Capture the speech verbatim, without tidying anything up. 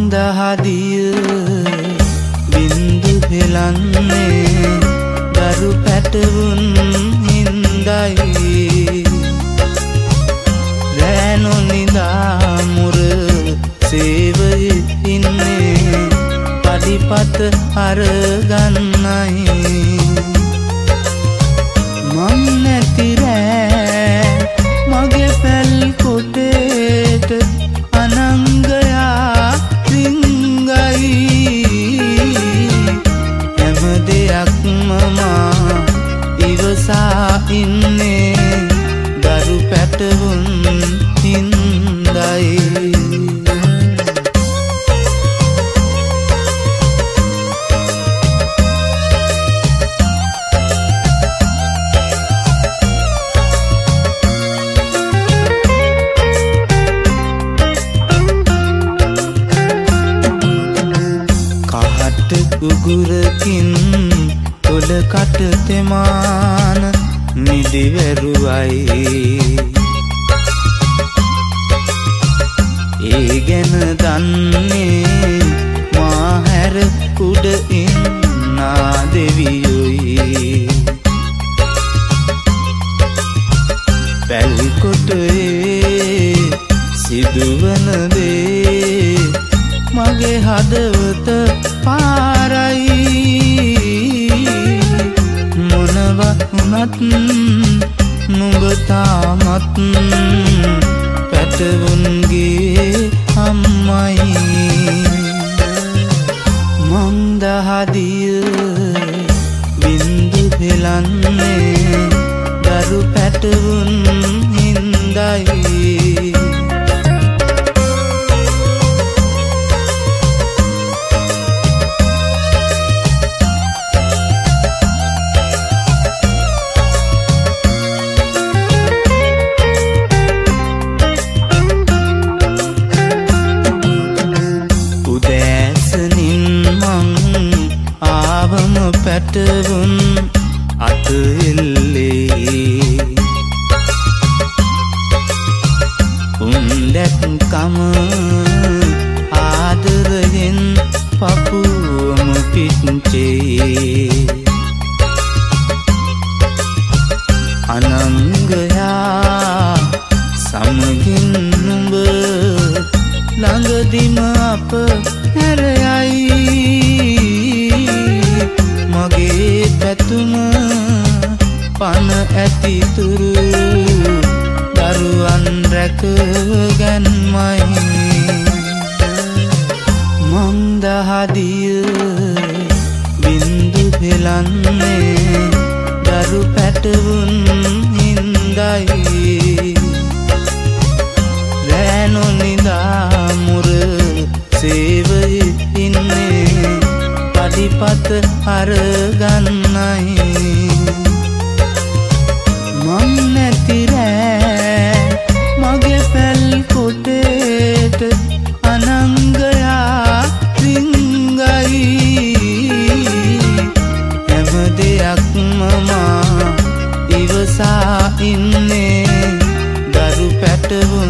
දහදිය බින්දු හෙලන්නේ දරු පැටවුන් හින්දයි රෑනු නිදා මුර සේවයේ ඉන්නේ පඩිපත අරගන්නයි මං නැති රෑ මගේ පැල් කොටේට අනංගයා රිංගයි හැම දෙයක්ම මා ඉවසා ඉන්නේ දරු පැටවුන් හින්දයි උගුරකින් තොල කට තෙමාන නිදිවැරුවයි ඒ ගැන දන්නේ මා හැර උඩ ඉන්නා දෙවියොයි පැල්කොටේ සිදුවන දේ මගේ හදවත පාරයි මොනවත් වුණත් නුඹ තාමත් පැටවුන්ගේ අම්මයි මං දහදිය බින්දු හෙලන්නේ දරු පැටවුන් හින්දයි පැටවුන් අත එල්ලේ උන් දැක්කම ආදරයෙන් පපුවම පිච්චේ අනංගයා සමගින් නුඹ ළඟදිම අප හැරයයි මගේ පැතුම පන ඇතිතුරු දරුවන් රැක ගැන්මයි මං දහදිය බින්දු හෙලන්නේ දරු පැටවුන් හින්දයි රෑනු නිදා මුර සේවයේ ඉන්නේ පඩිපත අරගන්නයි මං නැති රෑ මගේ පැල් කොටේට අනංගයා රිංගයි හැම දෙයක්ම මා ඉවසා ඉන්නේ දරු පැටවුන්